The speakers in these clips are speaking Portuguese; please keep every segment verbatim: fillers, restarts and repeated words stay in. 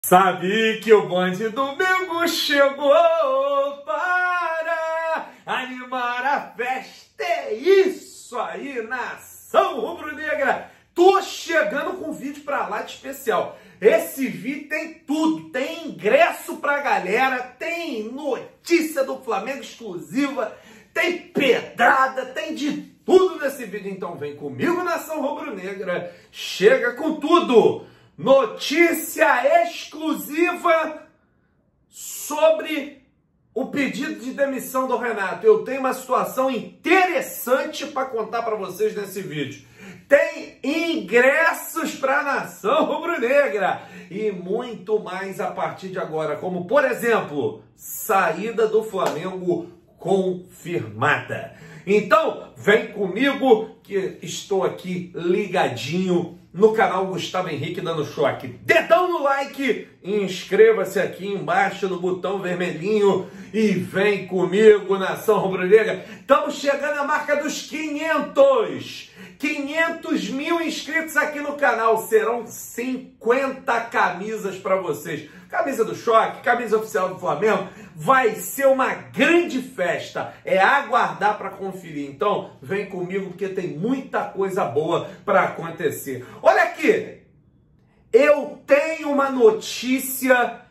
Sabe que o bonde domingo chegou para animar a festa. É isso aí, nação rubro-negra. Tô chegando com um vídeo pra lá de especial. Esse vídeo tem tudo, tem ingresso pra galera, tem notícia do Flamengo exclusiva, tem pedrada, tem de tudo nesse vídeo. Então vem comigo, nação rubro-negra, chega com tudo. Notícia exclusiva sobre o pedido de demissão do Renato. Eu tenho uma situação interessante para contar para vocês nesse vídeo. Tem ingressos para a nação rubro-negra e muito mais a partir de agora, como por exemplo, saída do Flamengo confirmada. Então, vem comigo que estou aqui ligadinho no canal Gustavo Henrique dando choque. Dedão no like, inscreva-se aqui embaixo no botão vermelhinho e vem comigo, nação rubro-negra. Estamos chegando à marca dos quinhentos. quinhentos mil inscritos aqui no canal. Serão cinquenta camisas para vocês. Camisa do Choque, camisa oficial do Flamengo. Vai ser uma grande festa. É aguardar para conferir. Então, vem comigo porque tem muita coisa boa para acontecer. Olha aqui. Eu tenho uma notícia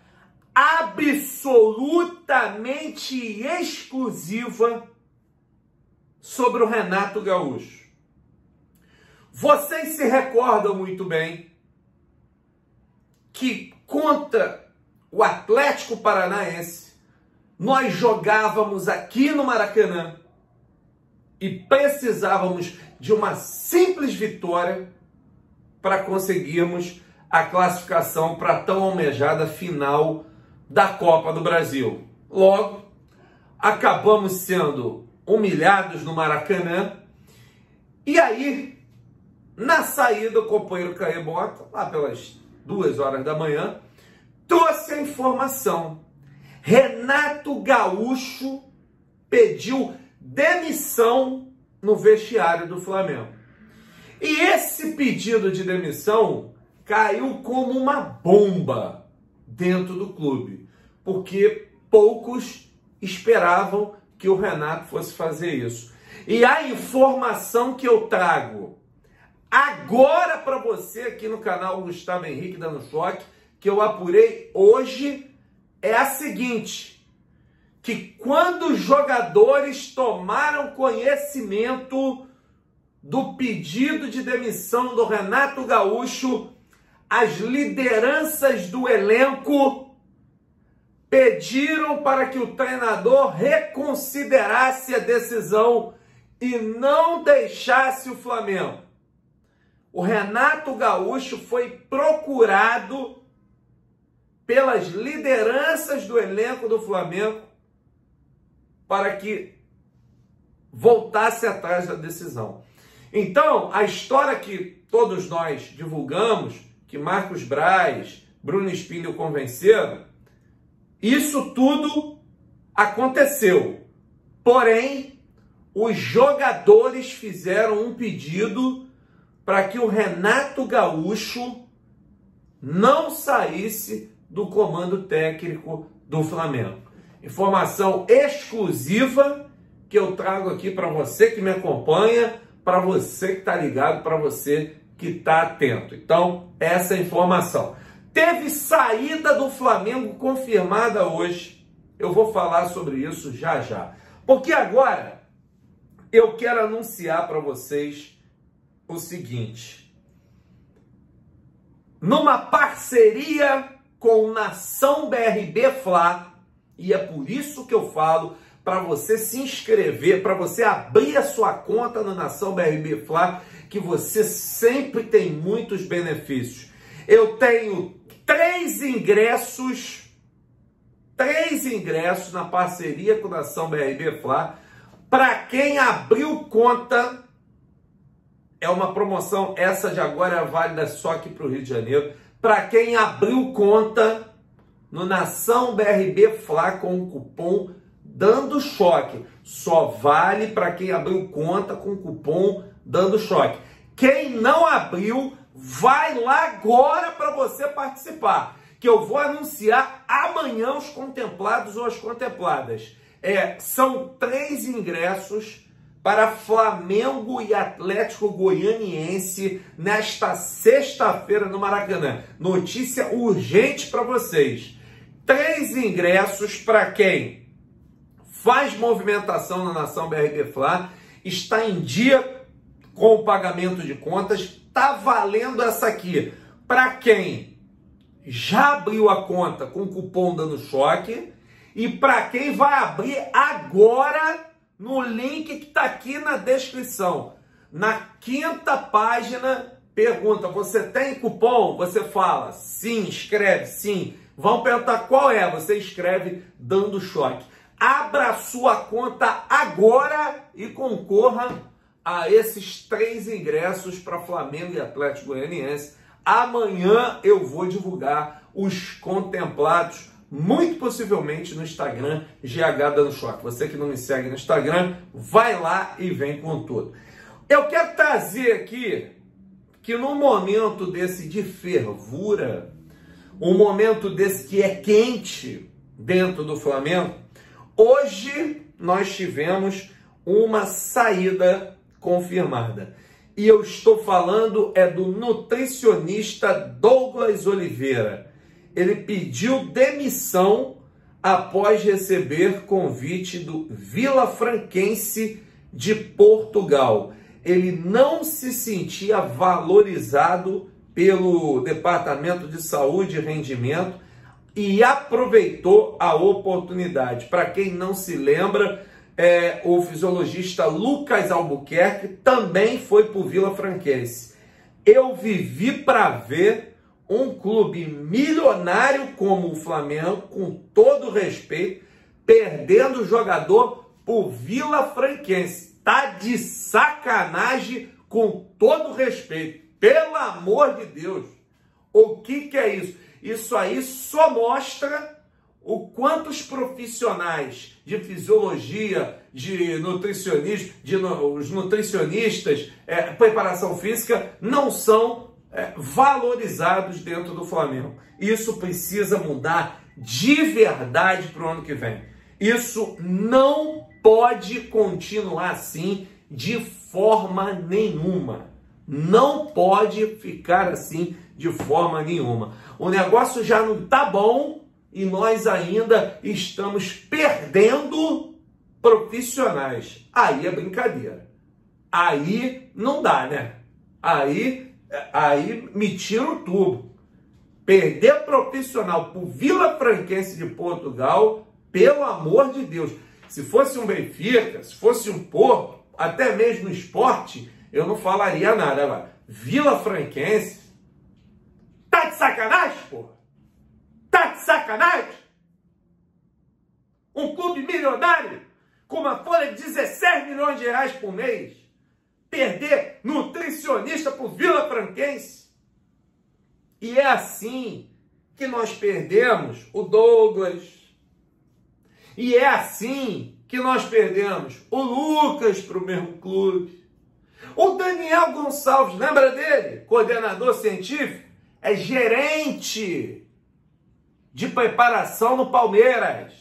absolutamente exclusiva sobre o Renato Gaúcho. Vocês se recordam muito bem que contra o Atlético Paranaense, nós jogávamos aqui no Maracanã e precisávamos de uma simples vitória para conseguirmos a classificação para a tão almejada final da Copa do Brasil. Logo, acabamos sendo humilhados no Maracanã e aí, na saída, o companheiro Caebota, lá pelas duas horas da manhã, trouxe a informação. Renato Gaúcho pediu demissão no vestiário do Flamengo. E esse pedido de demissão caiu como uma bomba dentro do clube, porque poucos esperavam que o Renato fosse fazer isso. E a informação que eu trago agora para você aqui no canal Gustavo Henrique dando choque, que eu apurei hoje, é a seguinte, que quando os jogadores tomaram conhecimento do pedido de demissão do Renato Gaúcho, as lideranças do elenco pediram para que o treinador reconsiderasse a decisão e não deixasse o Flamengo. O Renato Gaúcho foi procurado pelas lideranças do elenco do Flamengo para que voltasse atrás da decisão. Então, a história que todos nós divulgamos, que Marcos Braz, Bruno Spindel convenceram, isso tudo aconteceu. Porém, os jogadores fizeram um pedido para que o Renato Gaúcho não saísse do comando técnico do Flamengo. Informação exclusiva que eu trago aqui para você que me acompanha, para você que está ligado, para você que está atento. Então, essa é a informação. Teve saída do Flamengo confirmada hoje. Eu vou falar sobre isso já já. Porque agora eu quero anunciar para vocês o seguinte: numa parceria com Nação B R B Fla, e é por isso que eu falo para você se inscrever, para você abrir a sua conta no Nação B R B Fla, que você sempre tem muitos benefícios. Eu tenho três ingressos, três ingressos na parceria com Nação B R B Fla, para quem abriu conta. É uma promoção, essa de agora é válida só aqui para o Rio de Janeiro. Para quem abriu conta no Nação B R B Fla com o cupom Dando Choque. Só vale para quem abriu conta com o cupom Dando Choque. Quem não abriu, vai lá agora para você participar. que eu vou anunciar amanhã os contemplados ou as contempladas. É, são três ingressos para Flamengo e Atlético Goianiense nesta sexta-feira no Maracanã. Notícia urgente para vocês. Três ingressos para quem faz movimentação na Nação B R Q Fla, está em dia com o pagamento de contas, está valendo essa aqui. Para quem já abriu a conta com o cupom Dando Choque e para quem vai abrir agora no link que está aqui na descrição. Na quinta página, pergunta, você tem cupom? Você fala, sim, escreve, sim. Vão perguntar qual é, você escreve Dando Choque. Abra sua conta agora e concorra a esses três ingressos para Flamengo e Atlético Goianiense. Amanhã eu vou divulgar os contemplados, muito possivelmente no Instagram, G H Dando Choque. Você que não me segue no Instagram, vai lá e vem com tudo. Eu quero trazer aqui que num momento desse de fervura, um momento desse que é quente dentro do Flamengo, hoje nós tivemos uma saída confirmada. E eu estou falando é do nutricionista Douglas Oliveira. Ele pediu demissão após receber convite do Vila Franquense de Portugal. Ele não se sentia valorizado pelo Departamento de Saúde e Rendimento e aproveitou a oportunidade. Para quem não se lembra, é, o fisiologista Lucas Albuquerque também foi para o Vila Franquense. Eu vivi para ver um clube milionário como o Flamengo, com todo respeito, perdendo o jogador por Vila Franquense. Tá de sacanagem, com todo respeito. Pelo amor de Deus. O que que é isso? Isso aí só mostra o quanto os profissionais de fisiologia, de nutricionismo, de no, os nutricionistas, é, preparação física, não são É, valorizados dentro do Flamengo. Isso precisa mudar de verdade para o ano que vem. Isso não pode continuar assim de forma nenhuma. Não pode ficar assim de forma nenhuma. O negócio já não tá bom e nós ainda estamos perdendo profissionais. Aí é brincadeira. Aí não dá, né? Aí Aí me tira o tubo. Perder profissional por Vila Franquense de Portugal, pelo amor de Deus. Se fosse um Benfica, se fosse um Porto, até mesmo no esporte, eu não falaria nada. Agora, Vila Franquense, tá de sacanagem, porra? Tá de sacanagem? Um clube milionário, com uma folha de dezesseis milhões de reais por mês, perder nutricionista por Vila Franquense. E é assim que nós perdemos o Douglas. E é assim que nós perdemos o Lucas para o mesmo clube. O Daniel Gonçalves, lembra dele? Coordenador científico, é gerente de preparação no Palmeiras.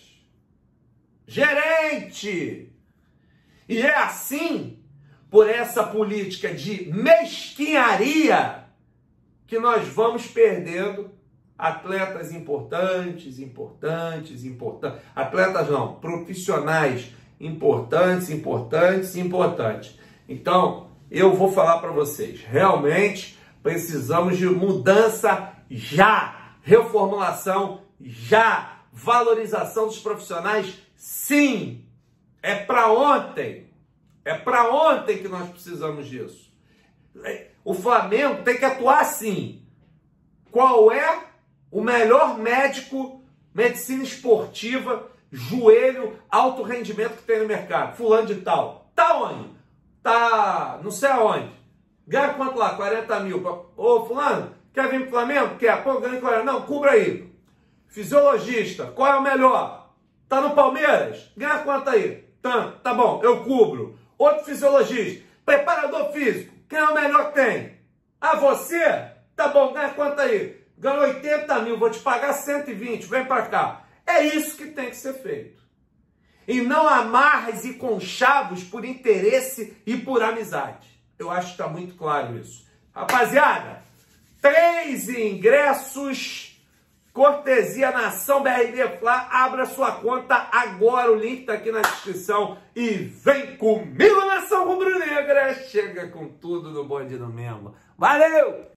Gerente! E é assim, por essa política de mesquinharia, que nós vamos perdendo atletas importantes, importantes, importantes. Atletas não, profissionais importantes, importantes, importantes. Então, eu vou falar para vocês, realmente precisamos de mudança já, reformulação já, valorização dos profissionais, sim, é para ontem. É para ontem que nós precisamos disso. O Flamengo tem que atuar assim. Qual é o melhor médico, medicina esportiva, joelho, alto rendimento que tem no mercado? Fulano de tal. Tá onde? Tá não sei aonde. Ganha quanto lá? quarenta mil. Ô, fulano, quer vir pro Flamengo? Quer? Pô, ganha quarenta. Não, cubra aí. Fisiologista, qual é o melhor? Tá no Palmeiras? Ganha quanto aí? Tá, tá bom, eu cubro. Outro fisiologista, preparador físico, quem é o melhor que tem? Ah, você? Tá bom, ganha quanto aí? ganhou oitenta mil, vou te pagar cento e vinte, vem para cá. É isso que tem que ser feito. E não amarras e conchavos por interesse e por amizade. Eu acho que está muito claro isso. Rapaziada, três ingressos, cortesia Nação B R D Fla. Abra sua conta agora, o link está aqui na descrição. E vem comigo, Nação Rubro-Negra. Chega com tudo no bonde do Mesmo. Valeu!